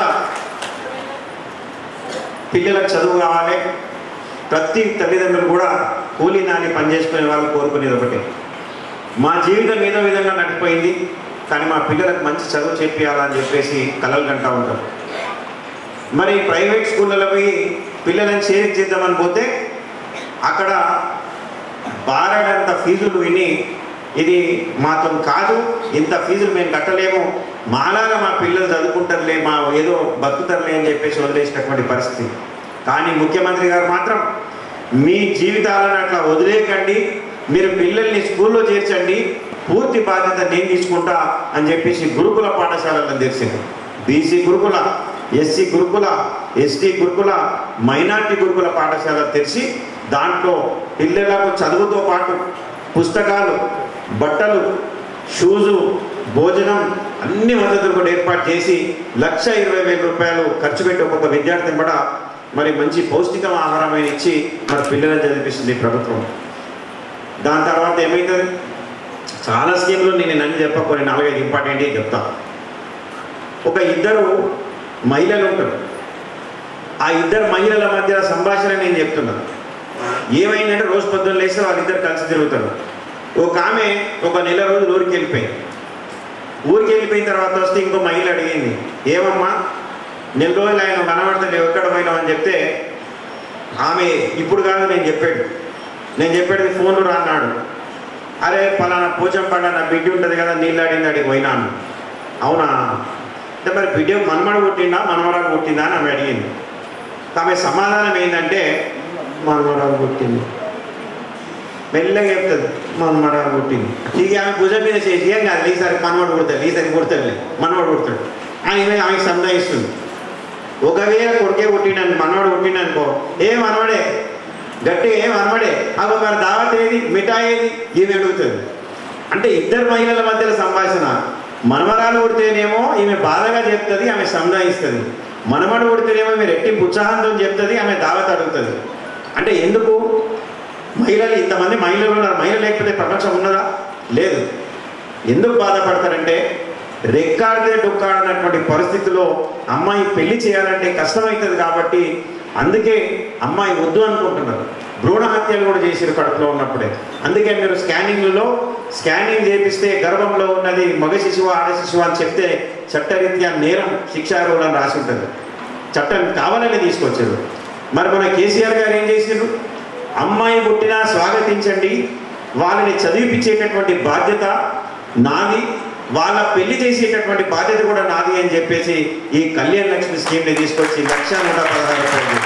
పిల్లలకు చదువు కావాలి. ప్రతి తల్లిదండ్రులు కూడా కూలీ నాని పనిచేసుకునే వాళ్ళు కోరుకునేది ఒకటి, మా జీవితం ఏదో విధంగా నడిపోయింది, కానీ మా పిల్లలకు మంచి చదువు చెప్పియాలని చెప్పేసి కలలు కంటూ ఉంటారు. మరి ప్రైవేట్ స్కూళ్ళలో పోయి పిల్లలను చేరిక చేద్దామని పోతే అక్కడ బారడంత ఫీజులు విని ఇది మాతో కాదు, ఇంత ఫీజులు మేము కట్టలేము, మాలాగా మా పిల్లలు చదువుకుంటారులే, మా ఏదో బతుకుతారులే అని చెప్పేసి వదిలేసినటువంటి పరిస్థితి. కానీ ముఖ్యమంత్రి గారు మాత్రం మీ జీవితాలను అట్లా వదిలేకండి, మీరు పిల్లల్ని స్కూల్లో చేర్చండి, పూర్తి బాధ్యత నేను తీసుకుంటా అని చెప్పేసి గురుకుల పాఠశాలను తెరిచింది. బీసీ గురుకుల, ఎస్సీ గురుకుల, ఎస్టీ గురుకుల, మైనార్టీ గురుకుల పాఠశాల తెరిచి దాంట్లో పిల్లలకు చదువుతో పాటు పుస్తకాలు, బట్టలు, షూజు, భోజనం అన్ని వసతులు కూడా ఏర్పాటు చేసి లక్ష ఇరవై వేల రూపాయలు ఖర్చు పెట్టి ఒక్కొక్క విద్యార్థిని కూడా మరి మంచి పౌష్టిక ఆహారమైన ఇచ్చి మరి పిల్లలను చదివిస్తుంది ప్రభుత్వం. దాని తర్వాత ఏమవుతుంది, చాలా స్కీమ్లు నేను అన్ని చెప్పకపోయి నాలుగైదు ఇంపార్టెంట్ చెప్తాను. ఒక ఇద్దరు మహిళలు ఉంటారు, ఆ ఇద్దరు మహిళల మధ్య సంభాషణ నేను చెప్తున్నాను. ఏమైందంటే రోజు పొద్దున్న లేస్తే వాళ్ళిద్దరు కలిసి తిరుగుతారు. ఒక ఆమె ఒక నెల రోజులు ఊరికి వెళ్ళిపోయింది. ఊరికి వెళ్ళిపోయిన తర్వాత వస్తే ఇంకో మహిళ అడిగింది, ఏమమ్మా నెల రోజులు ఆయన కనబడతాడు ఎక్కడ పోయినావు అని చెప్తే ఆమె ఇప్పుడు కాదు నేను చెప్పాడు నేను చెప్పేది ఫోన్లు రాన్నాడు. అరే పలానా పోచంపండ నా బిడ్డ ఉంటుంది కదా నీళ్ళాడింది అడిగి పోయినాను. అవునా అంటే మరి బిడ్డ మనమడ పుట్టిందా మనవరాలు పుట్టిందా అని ఆమె అడిగింది. ఆమె సమాధానం ఏంటంటే మనవరాలు పుట్టింది. మెల్లగా చెప్తుంది మనవరాలు పుట్టింది. ఇక ఆమె భుజం మీద చేసి ఏం కాదు ఈసారి మనవాడు పుడతాడు, ఈసారి పుడతాడులే మనవాడు పుడతాడు ఆమె ఆమెకు సందేహిస్తుంది. ఒకవేళ కొడుకే పుట్టిండను మనవాడు పుట్టిండనుకో ఏ మనవాడే గట్టి ఏ మనవాడే అప్పుడు మరి దావత్ ఏది మిఠాయి ఏది ఈమె అడుగుతుంది. అంటే ఇద్దరు మహిళల మధ్యలో సంభాషణ. మనవరాలు పుడితేనేమో ఈమె బాధగా చెప్తుంది, ఆమె సంధాయిస్తుంది. మనమడు పుడితేనేమో ఈమె రెట్టింపు ఉత్సాహంతో చెప్తుంది, ఆమె దావత్ అడుగుతుంది. అంటే ఎందుకు మహిళలు ఇంతమంది మహిళలు ఉన్నారు, మహిళ లేకపోతే ప్రపంచం ఉన్నదా? లేదు. ఎందుకు బాధపడతారంటే రెక్కాడితే డొక్కాడినటువంటి పరిస్థితిలో అమ్మాయి పెళ్లి చేయాలంటే కష్టమవుతుంది కాబట్టి అందుకే అమ్మాయి వద్దు అనుకుంటున్నారు. భ్రూణ హత్యలు కూడా చేసారు కడుపులో ఉన్నప్పుడే. అందుకే మీరు స్కానింగ్లలో స్కానింగ్ చేపిస్తే గర్భంలో ఉన్నది మగ శిశువు ఆడ శిశువు అని చెప్తే చట్టరీత్యా నేరం శిక్షారూఢం రాసి ఉంటుంది. చట్టం కావాలని తీసుకొచ్చారు. మరి మన కేసీఆర్ గారు ఏం చేసారు, అమ్మాయి పుట్టినా స్వాగతించండి, వాళ్ళని చదివిపించేటటువంటి బాధ్యత నాది, వాళ్ళ పెళ్లి చేసేటటువంటి బాధ్యత కూడా నాది అని చెప్పేసి ఈ కళ్యాణ లక్ష్మి స్కీమ్ని తీసుకొచ్చి లక్ష నూట పదహారు రూపాయలు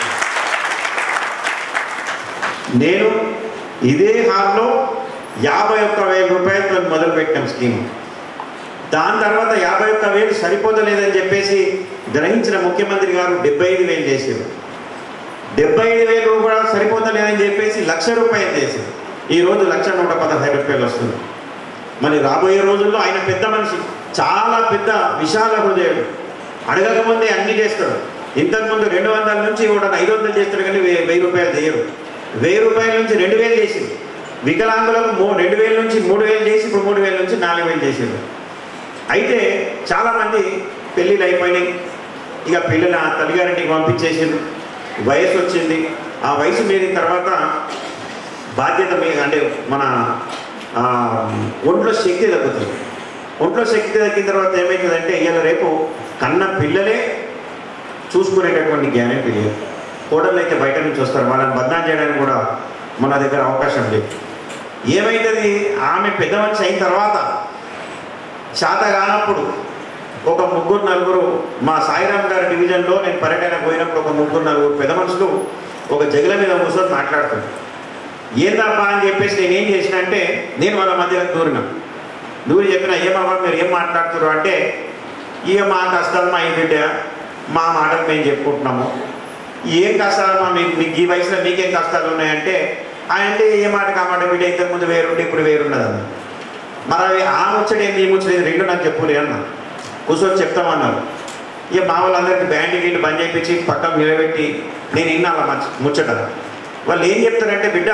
నేను ఇదే హాల్లో యాభై ఒక్క వేల రూపాయలతో మొదలుపెట్టాం స్కీమ్. దాని తర్వాత యాభై ఒక్క వేలు సరిపోతలేదని చెప్పేసి గ్రహించిన ముఖ్యమంత్రి గారు డెబ్బై ఐదు వేలు చేశారు. డెబ్బై ఐదు వేలు కూడా సరిపోతలేదని చెప్పేసి లక్ష రూపాయలు చేశారు. ఈరోజు లక్ష నూట పదహారు రూపాయలు వస్తుంది. మరి రాబోయే రోజుల్లో ఆయన పెద్ద మనిషి, చాలా పెద్ద విశాల హృదయుడు, అడగకముందే అన్ని చేస్తాడు. ఇంతకుముందు రెండు వందల నుంచి కూడా ఐదు వందలు చేస్తాడు కానీ వెయ్యి రూపాయలు చేయరు. వెయ్యి రూపాయల నుంచి రెండు వేలు చేసింది. వికలాంగులకు మూ రెండు వేల నుంచి మూడు వేలు చేసి ఇప్పుడు మూడు వేల నుంచి నాలుగు వేలు చేసింది. అయితే చాలామంది పెళ్ళిళ్ళు అయిపోయినాయి, ఇక పిల్లలు ఆ తల్లిగారింటికి పంపించేసింది, వయసు వచ్చింది. ఆ వయసు మీరిన తర్వాత బాధ్యత మీద అంటే మన ఒంట్లో శక్తి తగ్గుతుంది. ఒంట్లో శక్తి తగ్గిన తర్వాత ఏమవుతుందంటే ఇవాళ రేపు కన్న పిల్లలే చూసుకునేటటువంటి గ్యారెంటీ లేదు. కోడళ్ళు అయితే బయట నుంచి వస్తారు, వాళ్ళని బదనాం చేయడానికి కూడా మన దగ్గర అవకాశం లేదు. ఏమవుతుంది, ఆమె పెద్ద మనిషి అయిన తర్వాత శాత కానప్పుడు ఒక ముగ్గురు నలుగురు మా సాయిరామ్ గారి డివిజన్లో నేను పర్యటన పోయినప్పుడు ఒక ముగ్గురు నలుగురు పెద్ద మనుషులు ఒక జగల మీద కూర్చొని మాట్లాడుతారు. ఏందబ్బా అని చెప్పేసి నేను ఏం చేసిన అంటే నేను వాళ్ళ మధ్యలో దూరినా దూరి చెప్పిన ఏమమ్మా మీరు ఏం మాట్లాడుతున్నారు అంటే ఇక మా కష్టాలు మా ఇంటి మా మాటలు మేము చెప్పుకుంటున్నాము. ఏం కష్టాలమ్మా మీకు మీకు ఈ వయసులో మీకేం కష్టాలు ఉన్నాయంటే ఆయన అంటే ఏ మాట కామాట బిడ్డ ఇంతకుముందు వేరుంటే ఇప్పుడు వేరున్నదన్న. మరి అవి ఆ ముచ్చడి ఏంది ఈ ముచ్చడి రెండు నాకు చెప్పులే అన్న. కూర్చొని చెప్తామన్నారు. ఇక మా వాళ్ళందరికీ బ్యాండ్ గీళ్ళు బంద్ చేయించి పక్కన నిలబెట్టి నేను ఇన్నా అలా ముచ్చట. వాళ్ళు ఏం చెప్తారంటే బిడ్డ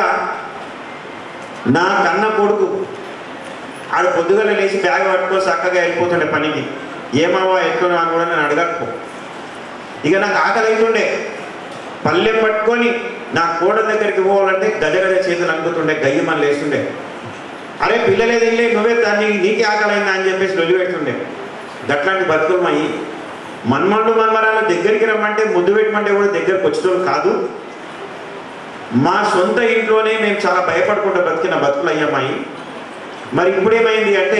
నా కన్న కొడుకు ఆడు పొద్దుగల లేచి బ్యాగ్ పట్టుకో చక్కగా వెళ్ళిపోతుండే పనికి, ఏమావా ఎట్లా అని కూడా నేను అడగకపో. ఇక నాకు ఆకలి అవుతుండే, పల్లెం పట్టుకొని నా కోడ దగ్గరికి పోవాలంటే గజ గజ చేతులు అనుకుతుండే, గయ్యమని లేస్తుండే. అరే పిల్లలే తినలే నువ్వే దాన్ని నీకే ఆకలైందా అని చెప్పేసి లొల్లి పెడుతుండే. అట్లాంటి బతుకులమయ్యి మన్మళ్ళు మన్మరాలు దగ్గరికి రమ్మంటే ముద్దు పెట్టమంటే కూడా దగ్గరకు వచ్చేటోళ్ళు కాదు. మా సొంత ఇంట్లోనే మేము చాలా భయపడుకుంటూ బతికిన బతుకులు అయ్యామాయి. మరి ఇప్పుడేమైంది అంటే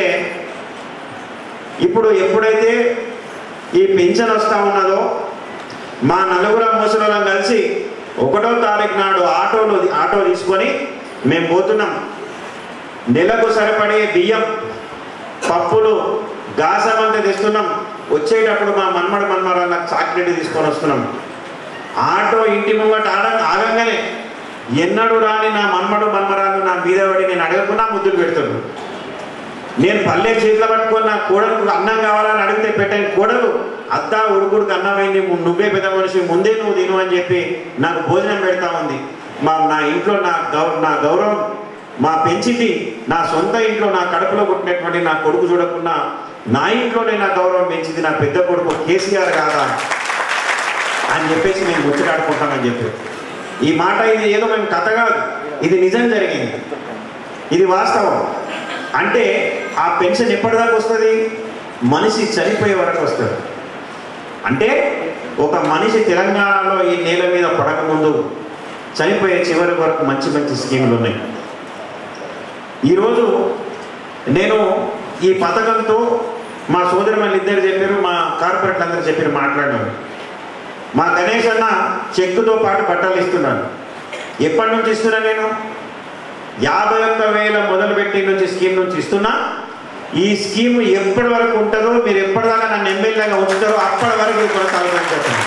ఇప్పుడు ఎప్పుడైతే ఈ పింఛన్ వస్తూ ఉన్నదో మా నలుగురు ముసలిం కలిసి ఒకటో తారీఖు నాడు ఆటోలు ఆటో తీసుకొని మేము పోతున్నాం. నెలకు సరిపడే బియ్యం పప్పులు గాసమంతా తెస్తున్నాం. వచ్చేటప్పుడు మా మన్మడు మన్మరాలకు చాక్లెట్ తీసుకొని వస్తున్నాం. ఆటో ఇంటి ముంగట ఆడ ఆగంగానే ఎన్నడూ రాని నా మన్మడు మన్మరాలు నా మీద పడి నేను అడగకుండా ముద్దులు పెడుతున్నాను. నేను పల్లె చేతిలో పట్టుకొని నా కోడలకు అన్నం కావాలని అడిగితే పెట్టని కోడలు అత్తా ఉడుకుడికి అన్నమైంది నువ్వే పెద్ద మనిషి ముందే నువ్వు తిను అని చెప్పి నాకు భోజనం పెడతా ఉంది. మా నా ఇంట్లో నా గౌ నా గౌరవం మా పెంచింది నా సొంత ఇంట్లో నా కడుపులో పుట్టినటువంటి నా కొడుకు చూడకుండా నా ఇంట్లోనే నా గౌరవం పెంచింది నా పెద్ద కొడుకు కేసీఆర్ కాదా అని చెప్పేసి నేను ముచ్చటాడుకుంటానని చెప్పి ఈ మాట ఇది ఏదో మేము కథ కాదు, ఇది నిజం జరిగింది, ఇది వాస్తవం. అంటే ఆ పెన్షన్ ఎప్పటిదాకా వస్తుంది? మనిషి చనిపోయే వరకు వస్తుంది. అంటే ఒక మనిషి తెలంగాణలో ఈ నేల మీద పడకముందు చనిపోయే చివరి వరకు మంచి మంచి స్కీములు ఉన్నాయి. ఈరోజు నేను ఈ పథకంతో మా సోదరి మళ్ళీ ఇద్దరు చెప్పారు, మా కార్పొరేట్లు అందరూ చెప్పారు మాట్లాడినారు. మా గణేష్ అన్న చెక్కుతో పాటు బట్టలు ఇస్తున్నాను. ఎప్పటి నుంచి ఇస్తున్నా? నేను యాభై ఒక్క వేల మొదలుపెట్టి నుంచి స్కీమ్ నుంచి ఇస్తున్నా. ఈ స్కీమ్ ఎప్పటి వరకు ఉంటుందో, మీరు ఎప్పటిదాకా నన్ను ఎమ్మెల్యేగా ఉంచుతారో అప్పటి వరకు ఇది కొనసాగుతుందని చెప్తాను.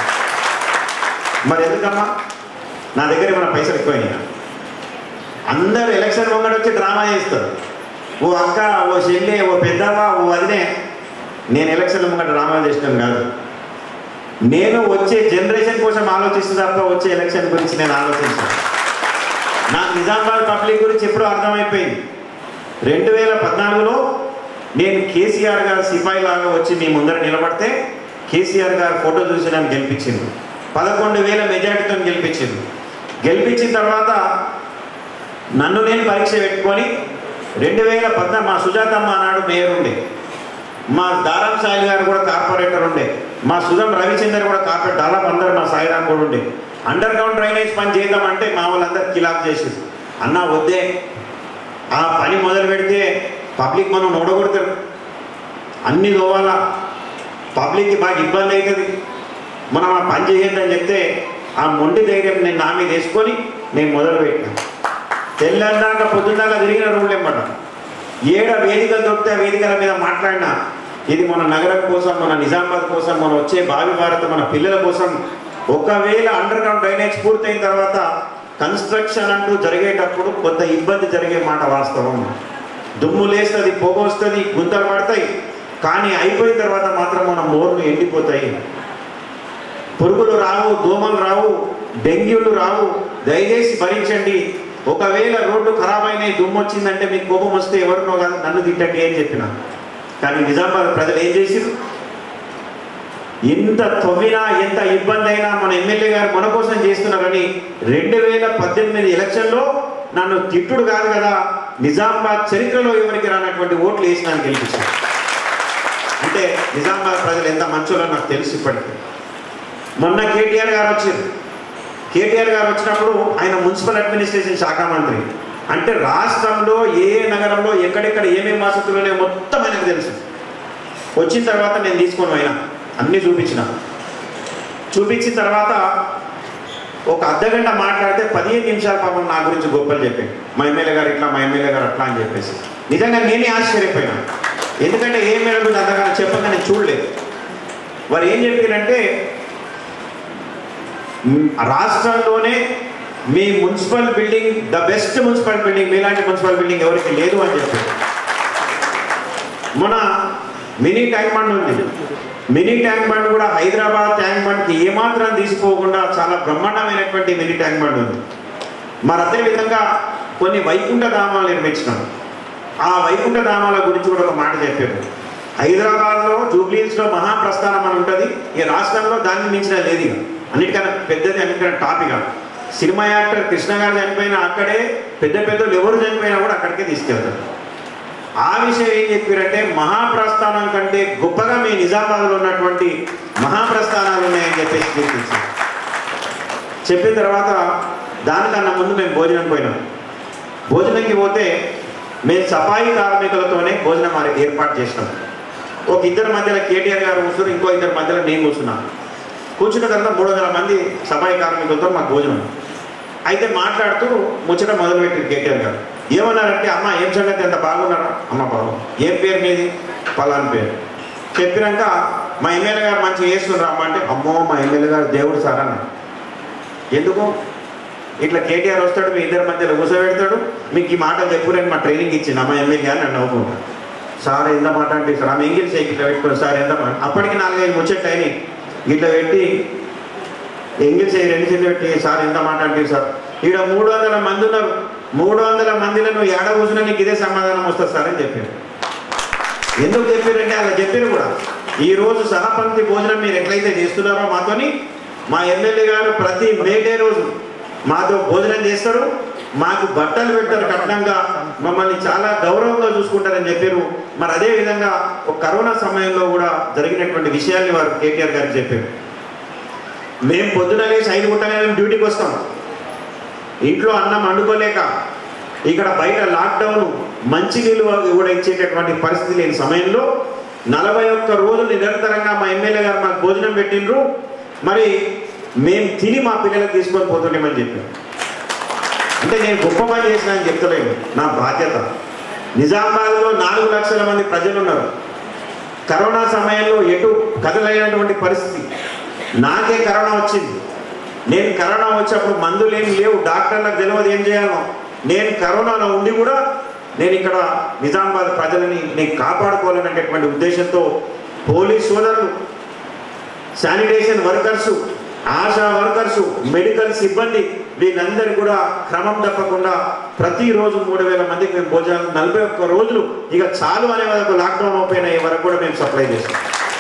మరి ఎందుకమ్మా నా దగ్గర ఏమైనా పైసలు ఎక్కువైనా? అందరూ ఎలక్షన్ ముంగట వచ్చి డ్రామా చేస్తారు. ఓ అక్క, ఓ చెల్లె, ఓ పెద్దమ్మ, ఓ వదినే. నేను ఎలక్షన్ ముంగట డ్రామా చేసినాను కాదు. నేను వచ్చే జనరేషన్ కోసం ఆలోచిస్తుంది తప్ప వచ్చే ఎలక్షన్ గురించి నేను ఆలోచించాను. నాకు నిజామాబాద్ పబ్లిక్ గురించి ఎప్పుడూ అర్థమైపోయింది. రెండు వేల పద్నాలుగులో నేను కేసీఆర్ గారు సిపాయి లాగా వచ్చి మీ ముందర నిలబడితే కేసీఆర్ గారు ఫోటో చూసి నన్ను గెలిపించింది. పదకొండు వేల మెజార్టీతో గెలిపించింది. గెలిపించిన తర్వాత నన్ను నేను పరీక్ష పెట్టుకొని రెండు వేల పద్నాలుగు మా సుజాతమ్మ నాడు మేయర్ ఉండే, మా దారం సాయి గారు కూడా కార్పొరేటర్ ఉండే, మా సుధం రవిచందర్ కూడా కార్పొరేటర్, దాదాపు అందరు మా సాయిరాం కూడా ఉండే. అండర్ గ్రౌండ్ డ్రైనేజ్ పని చేద్దామంటే మా వాళ్ళందరూ కిలాప్ చేసేది. అన్నా వద్దే, ఆ పని మొదలు పెడితే పబ్లిక్ మనం నోడగొడతారు, అన్ని దోవాలా, పబ్లిక్కి బాగా ఇబ్బంది అవుతుంది, మనం ఆ పని చేయండి అని చెప్తే ఆ మొండి ధైర్యం నేను నా మీద వేసుకొని నేను మొదలు పెట్టాను. తెల్లందాక పొద్దున్నాక తిరిగిన రూళ్ళు ఇవ్వడం, ఏడ వేదికలు దొరికితే ఆ వేదికల మీద మాట్లాడినా ఇది మన నగరం కోసం, మన నిజామాబాద్ కోసం, మన వచ్చే భావి భారత మన పిల్లల కోసం. ఒకవేళ అండర్ గ్రౌండ్ డ్రైనేజ్ పూర్తయిన తర్వాత కన్స్ట్రక్షన్ అంటూ జరిగేటప్పుడు కొంత ఇబ్బంది జరిగే మాట వాస్తవం. దుమ్ము లేస్తుంది, పొగ వస్తుంది, గుంతలు పడతాయి. కానీ అయిపోయిన తర్వాత మాత్రం మన మోర్లు ఎండిపోతాయి. పురుగులు రావు, దోమలు రావు, డెంగ్యూలు రావు. దయచేసి భరించండి. ఒకవేళ రోడ్డు ఖరాబ్ అయినాయి, దుమ్ము వచ్చిందంటే మీకు కోపం వస్తే ఎవరినో కాదు నన్ను తిట్టండి అని చెప్పిన. కానీ నిజామాబాద్ ప్రజలు ఏం చేసిరు? ఎంత తవ్వినా ఎంత ఇబ్బంది అయినా మన ఎమ్మెల్యే గారు మన కోసం చేస్తున్నారని రెండు వేల పద్దెనిమిది ఎలక్షన్లో నన్ను తిట్టుడు కాదు కదా, నిజామాబాద్ చరిత్రలో ఎవరికి రానటువంటి ఓట్లు వేసి నన్ను గెలిపించారు. అంటే నిజామాబాద్ ప్రజలు ఎంత మంచోలో నాకు తెలుసు ఇప్పటికీ. మొన్న కేటీఆర్ గారు వచ్చారు. కేటీఆర్ గారు వచ్చినప్పుడు ఆయన మున్సిపల్ అడ్మినిస్ట్రేషన్ శాఖ మంత్రి. అంటే రాష్ట్రంలో ఏ నగరంలో ఎక్కడెక్కడ ఏమేమి వసతులు ఉన్నాయో మొత్తం ఆయనకు తెలుసు. వచ్చిన తర్వాత నేను తీసుకొని పోయినా, అన్నీ చూపించిన. చూపించిన తర్వాత ఒక అర్ధగంట మాట్లాడితే పదిహేను నిమిషాల పాపం నా గురించి గొప్పలు చెప్పాను. మా ఎమ్మెల్యే గారు ఇట్లా, మా ఎమ్మెల్యే గారు అట్లా అని చెప్పేసి నిజంగా నేనే ఆశ్చర్యపోయినా. ఎందుకంటే ఏ ఎమ్మెల్యే గురించి అంతగా చెప్పగా నేను చూడలేదు. వారు ఏం చెప్పారంటే రాష్ట్రంలోనే మీ municipal building the best municipal building, మీలాంటి మున్సిపల్ బిల్డింగ్ ఎవరికి లేదు అని చెప్పారు. మన మినీ ట్యాంక్ బండ్ ఉంది. మినీ ట్యాంక్ బండ్ కూడా హైదరాబాద్ ట్యాంక్ బండ్కి ఏమాత్రం తీసుకోకుండా చాలా బ్రహ్మాండమైనటువంటి మినీ ట్యాంక్ బండ్ ఉంది. మరి అదేవిధంగా కొన్ని వైకుంఠ ధామాలు నిర్మించినాం. ఆ వైకుంఠ ధామాల గురించి కూడా ఒక మాట చెప్పారు. హైదరాబాద్లో జూబ్లీహిల్స్లో మహాప్రస్థానం అని ఉంటుంది. ఈ రాష్ట్రంలో దాన్ని మించిన లేదు. ఇక అన్నిటికన్నా పెద్దది, అన్నిటికన్నా టాపిక్. సినిమా యాక్టర్ కృష్ణ గారు చనిపోయినా అక్కడే, పెద్ద పెద్దలు ఎవరు చనిపోయినా కూడా అక్కడికే తీసుకెళ్తారు. ఆ విషయం ఏం చెప్పారంటే మహాప్రస్థానం కంటే గొప్పగా మీ నిజామాబాద్లో ఉన్నటువంటి మహాప్రస్థానాలు ఉన్నాయని చెప్పేసి గుర్తించారు. చెప్పిన తర్వాత దానికన్నా ముందు మేము భోజనం పోయినాం. భోజనంకి పోతే మేము సఫాయి కార్మికులతోనే భోజనం ఏర్పాటు చేసినాం. ఒక ఇద్దరి మధ్యలో కేటీఆర్ గారు కూర్చున్నారు, ఇంకో ఇద్దరి మధ్యలో నేను కూర్చున్నాను. కూర్చున్న తర్వాత మూడు వందల మంది సఫాయి కార్మికులతో మాకు భోజనం. అయితే మాట్లాడుతూ ముచ్చట మొదలుపెట్టారు కేటీఆర్ గారు. ఏమన్నారంటే, అమ్మ ఏం సంగతి ఎంత బాగున్నారా? అమ్మ బాగు. ఏం పేరు మీది? పలాని పేరు. చెప్పినాక మా ఎమ్మెల్యే గారు మంచిగా చేస్తున్నారు అమ్మ అంటే, అమ్మో మా ఎమ్మెల్యే గారు దేవుడు సార్ అన్న. ఎందుకు ఇట్లా కేటీఆర్ వస్తాడు మీ ఇద్దరి మధ్యలో కూర్చోబెడతాడు, మీకు ఈ మాటలు చెప్పురని మా ట్రైనింగ్ ఇచ్చింది అమ్మ ఎమ్మెల్యే గారు నన్ను నవ్వుకుంటాను. సార్ ఎంత మాట అంటే సార్ ఆమె ఎంగిల్ సైకిల్ ఇట్లా పెట్టుకోండి సార్ ఎంత మాట. అప్పటికి నాలుగైదు ముచ్చట్లు అయినాయి. ఇట్లా పెట్టి ఎంగిల్ సైకిల్ రెండు చేతులు పెట్టి సార్ ఎంత మాట అంటే సార్ ఈడ మూడు వందల మంది ఉన్నారు, మూడు వందల మందిలో నువ్వు ఏడ కూర్చున్నా నీకు ఇదే సమాధానం వస్తుంది సార్ అని చెప్పారు. ఎందుకు చెప్పారంటే అలా చెప్పారు కూడా. ఈరోజు సహపంక్తి భోజనం మీరు ఎట్లయితే చేస్తున్నారో మాతోని, మా ఎమ్మెల్యే గారు ప్రతి మేడే రోజు మాతో భోజనం చేస్తారు, మాకు బట్టలు పెట్టారు కట్నంగా, మమ్మల్ని చాలా గౌరవంగా చూసుకుంటారని చెప్పారు. మరి అదే విధంగా ఒక కరోనా సమయంలో కూడా జరిగినటువంటి విషయాన్ని వారు కేటీఆర్ గారికి చెప్పారు. మేము పొద్దున లేచి ఐదు గుట్టగా మేము డ్యూటీకి వస్తాం. ఇంట్లో అన్నం వండుకోలేక ఇక్కడ బయట లాక్డౌన్ మంచినీళ్ళు కూడా ఇచ్చేటటువంటి పరిస్థితి లేని సమయంలో నలభై ఒక్క రోజులు నిరంతరంగా మా ఎమ్మెల్యే గారు మాకు భోజనం పెట్టిండ్రు. మరి మేము తిని మా పిల్లలకు తీసుకొని పోతుండేమని చెప్పారు. అంటే నేను గొప్ప పని చేసిన అని చెప్తలేను, నా బాధ్యత. నిజామాబాద్లో నాలుగు లక్షల మంది ప్రజలు ఉన్నారు. కరోనా సమయంలో ఎటు కదలైనటువంటి పరిస్థితి. నాకే కరోనా వచ్చింది. నేను కరోనా వచ్చినప్పుడు మందులు ఏమి లేవు, డాక్టర్లకు తెలియదు ఏం చేయాలో. నేను కరోనాలో ఉండి కూడా నేను ఇక్కడ నిజామాబాద్ ప్రజలని నేను కాపాడుకోవాలనేటటువంటి ఉద్దేశంతో పోలీస్ సోదరులు, sanitation workers, ASHA workers, medical సిబ్బంది వీళ్ళందరూ కూడా క్రమం తప్పకుండా ప్రతిరోజు మూడు వేల మందికి మేము భోజనాలు నలభై ఒక్క రోజులు ఇక చాలు అనే వరకు లాక్డౌన్ ఓపెన్ అయ్యే వరకు కూడా మేము సప్లై చేస్తాం.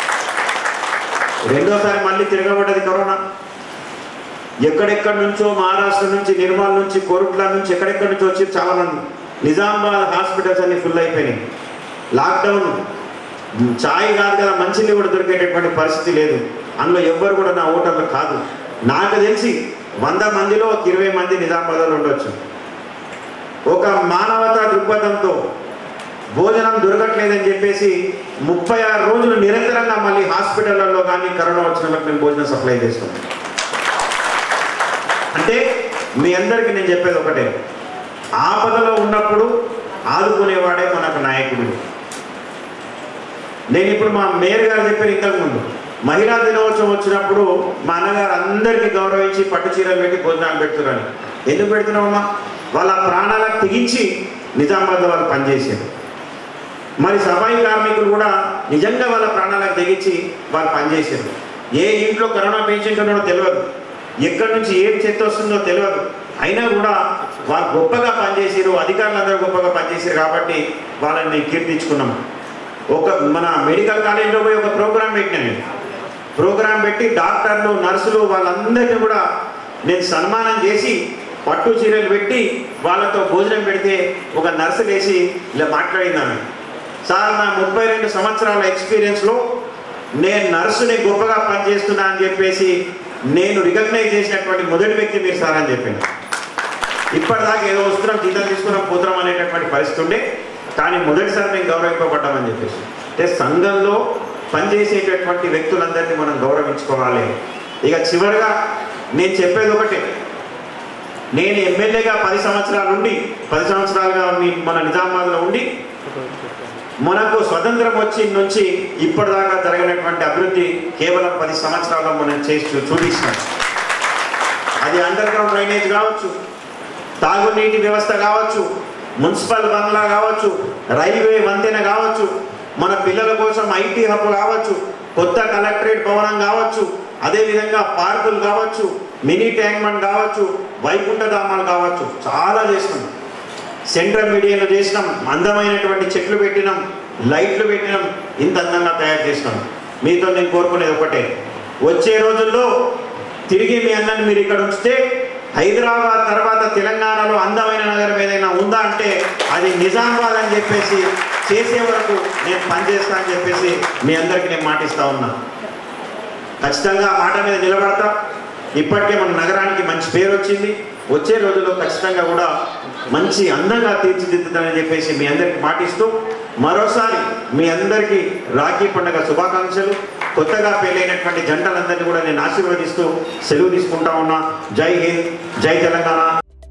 రెండోసారి మళ్ళీ తిరగబడ్డది కరోనా. ఎక్కడెక్కడి నుంచో మహారాష్ట్ర నుంచి, నిర్మల్ నుంచి, కోరుట్ల నుంచి ఎక్కడెక్కడి నుంచి వచ్చి చాలా మంది. నిజామాబాద్ హాస్పిటల్స్ అన్ని ఫుల్ అయిపోయినాయి. లాక్డౌన్, ఛాయ్ కాదు కదా మంచినీళ్ళు కూడా దొరికేటటువంటి పరిస్థితి లేదు. అందులో ఎవ్వరు కూడా నా ఓటర్లు కాదు. నాకు తెలిసి వంద మందిలో ఒక ఇరవై మంది నిజామాబాద్లో ఉండొచ్చు. ఒక మానవతా దృక్పథంతో భోజనం దొరకట్లేదని చెప్పేసి ముప్పై ఆరు రోజులు నిరంతరంగా మళ్ళీ హాస్పిటళ్లలో కానీ కరోనా వచ్చిన మేము భోజనం సప్లై చేస్తాం. అంటే మీ అందరికీ నేను చెప్పేది ఒకటే, ఆపదలో ఉన్నప్పుడు ఆదుకునేవాడే మనకు నాయకుడు. నేను ఇప్పుడు మా మేయర్ గారు చెప్పారు ఇంతకుముందు, మహిళా దినోత్సవం వచ్చినప్పుడు మా అన్నగారు అందరికీ గౌరవించి పట్టు చీరలు పెట్టి భోజనాలు పెడుతున్నారని. ఎందుకు పెడుతున్నామమ్మా? వాళ్ళ ప్రాణాలకు తెగించి నిజామాబాద్లో వాళ్ళు పనిచేశారు. మరి సఫాయి కార్మికులు కూడా నిజంగా వాళ్ళ ప్రాణాలకు తెగించి వాళ్ళు పనిచేశారు. ఏ ఇంట్లో కరోనా పేషెంట్ ఉన్నాడో తెలియదు, ఎక్కడి నుంచి ఏం చెత్త వస్తుందో తెలియదు, అయినా కూడా వాళ్ళు గొప్పగా పనిచేసారు. అధికారులందరూ గొప్పగా పనిచేశారు కాబట్టి వాళ్ళని కీర్తించుకున్నాం. ఒక మన మెడికల్ కాలేజీలో పోయి ఒక ప్రోగ్రాం పెట్టినా నేను. ప్రోగ్రాం పెట్టి డాక్టర్లు, నర్సులు వాళ్ళందరినీ కూడా నేను సన్మానం చేసి పట్టు చీరలు పెట్టి వాళ్ళతో భోజనం పెడితే ఒక నర్సు లేచి ఇలా మాట్లాడిందాను, సార్ నా ముప్పై రెండు సంవత్సరాల ఎక్స్పీరియన్స్లో నేను నర్సుని గొప్పగా పనిచేస్తున్నా అని చెప్పేసి నేను రికగ్నైజ్ చేసినటువంటి మొదటి వ్యక్తి మీరు సార్ అని చెప్పాను. ఇప్పటిదాకా ఏదో వస్తున్నాం, జీతం తీసుకున్నాం, పోతున్నాం అనేటటువంటి పరిస్థితి ఉండే, కానీ మొదటిసారి మేము గౌరవింపబడ్డామని చెప్పేసి. అంటే సంఘంలో పనిచేసేటటువంటి వ్యక్తులందరినీ మనం గౌరవించుకోవాలి. ఇక చివరిగా నేను చెప్పేది ఒకటే, నేను ఎమ్మెల్యేగా పది సంవత్సరాల నుండి పది సంవత్సరాలుగా మన నిజామాబాద్లో ఉండి మనకు స్వతంత్రం వచ్చి నుంచి ఇప్పటిదాకా జరిగినటువంటి అభివృద్ధి కేవలం పది సంవత్సరాల్లో మనం చేసి చూపించినాం. అది అండర్ గ్రౌండ్ డ్రైనేజ్ కావచ్చు, తాగునీటి వ్యవస్థ కావచ్చు, మున్సిపల్ బంగ్లా కావచ్చు, రైల్వే వంతెన కావచ్చు, మన పిల్లల కోసం ఐటీ హబ్ కావచ్చు, కొత్త కలెక్టరేట్ భవనం కావచ్చు, అదేవిధంగా పార్కులు కావచ్చు, మినీ ట్యాంక్మెంట్ కావచ్చు, వైకుంఠ ధామాలు కావచ్చు, చాలా చేసినాం. సెంట్రల్ మీడియాలో చేసినాం, అందమైనటువంటి చెట్లు పెట్టినాం, లైట్లు పెట్టినాం, ఇంత అందంగా తయారు చేసినాం. మీతో నేను కోరుకునేది ఒకటే, వచ్చే రోజుల్లో తిరిగి మీ అన్నని మీరు ఇక్కడ ఉంచితే హైదరాబాద్ తర్వాత తెలంగాణలో అందమైన నగరం ఏదైనా ఉందా అంటే అది నిజామాబాద్ అని చెప్పేసి చేసే వరకు నేను పనిచేస్తా అని చెప్పేసి మీ అందరికీ నేను మాటిస్తా ఉన్నా. ఖచ్చితంగా మాట మీద నిలబడతా. ఇప్పటికే మన నగరానికి మంచి పేరు వచ్చింది. వచ్చే రోజుల్లో ఖచ్చితంగా కూడా మంచి అందంగా తీర్చిదిద్దుతానని చెప్పేసి మీ అందరికీ మాటిస్తూ మరోసారి మీ అందరికీ రాఖీ పండుగ శుభాకాంక్షలు. కొత్తగా పెళ్ళైనటువంటి జంటలందరినీ కూడా నేను ఆశీర్వదిస్తూ సెలవు తీసుకుంటా ఉన్నా. జై హింద్, జై తెలంగాణ.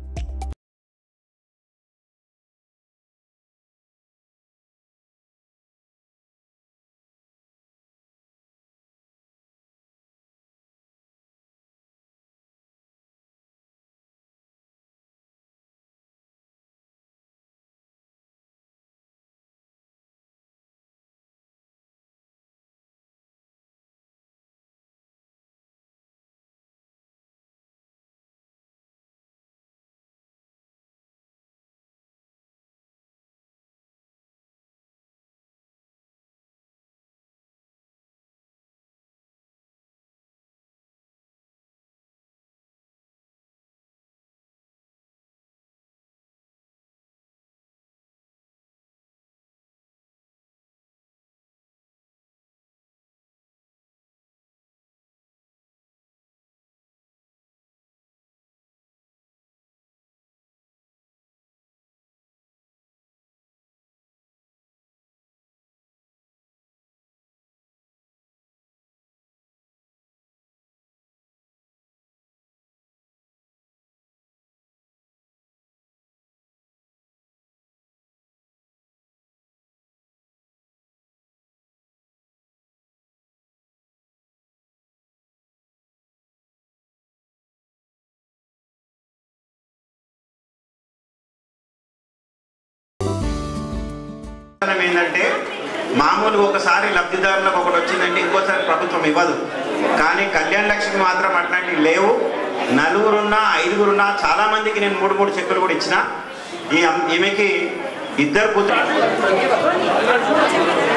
ఏంటంటే మామూలుగా ఒకసారి లబ్ధిదారులకు ఒకటి వచ్చిందంటే ఇంకోసారి ప్రభుత్వం ఇవ్వదు. కానీ కళ్యాణ లక్ష్మి మాత్రం అట్లాంటివి లేవు. నలుగురున్నా ఐదుగురున్నా చాలా మందికి నేను మూడు మూడు చెక్కులు కూడా ఇచ్చిన. ఈ ఈమెకి ఇద్దరు కూతురు